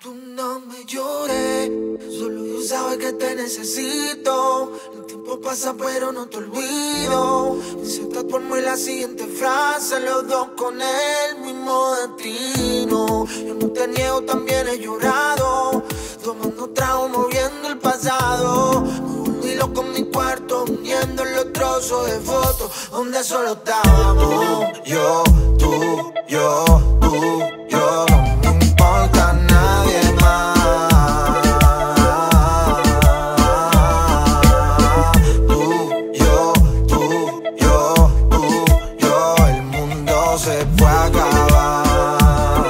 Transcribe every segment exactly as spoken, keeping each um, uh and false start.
Tú no me llores, solo yo sabes que te necesito. El tiempo pasa pero no te olvido. Me siento por mí la siguiente frase, los dos con el mismo destino. Yo no te niego, también he llorado, tomando trago, moviendo el pasado. Me volví loco en mi cuarto, uniendo los trozos de fotos donde solo estábamos yo, tú, yo, tú, yo. No me importa nadie más. Tú, yo, tú, yo, tú, yo. El mundo se puede acabar.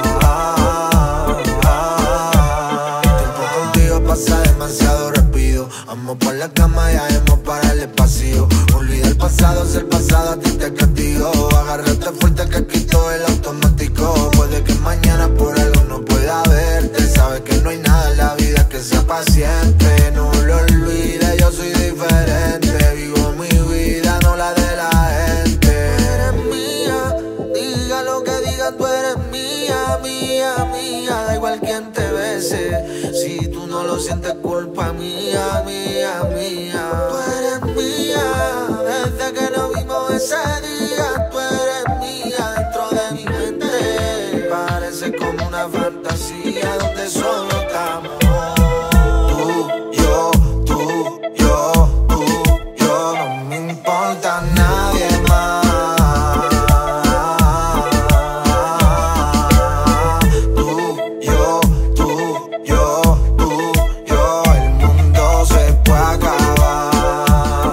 El tiempo contigo pasa demasiado rápido. Vamos por la cama, ya hemos para el espacio. Olvida el pasado, es el pasado, a ti te castigo. Agárrate fuerte que quito el automático. Puede que mañana por algo no pueda verte. Sabes que no hay nada en la vida que sea paciente. No lo olvides, yo soy diferente. Vivo mi vida, no la de la gente. Tú eres mía, diga lo que diga, tú eres mía, mía, mía. Da igual quien te bese, si tú no lo sientes, culpa mía, mía, mía. Tú eres mía, desde que nos vimos ese día. Tú eres mía, dentro de mi mente. Parece como una fantasía donde solo estamos tú, yo, tú, yo, tú, yo. No me importa nadie más. Tú, yo, tú, yo, tú, yo. El mundo se puede acabar.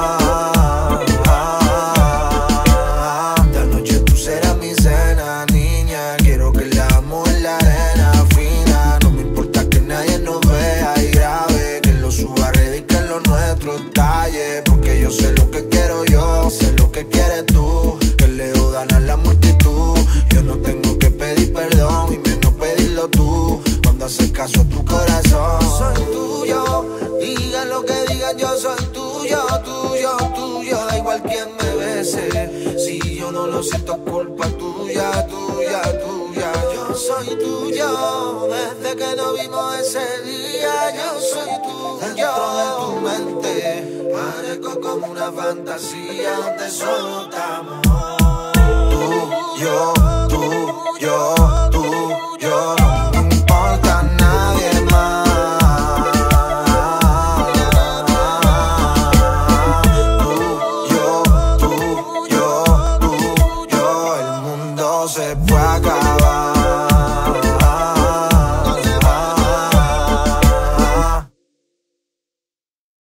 Esta noche tú serás mi cena, niña. Quiero que la amo en la arena fina. No me importa que nadie nos vea y grabe, que lo suba a redes y que lo nuestro talle. Porque yo sé lo que quiero yo, sé lo que quieres tú, que le dan a la multitud. Yo no tengo que pedir perdón y menos pedirlo tú, cuando haces caso a tu corazón. Soy tuyo, digan lo que digan, yo soy tuyo, tuyo, tuyo. Da igual quien me bese, si yo no lo siento, culpa tuya, tuya, tuya. Yo soy tuyo, desde que nos vimos ese día. Yo soy tuyo, dentro de tu mente. Parezco como una fantasía donde solo estamos tú, yo, tú, yo,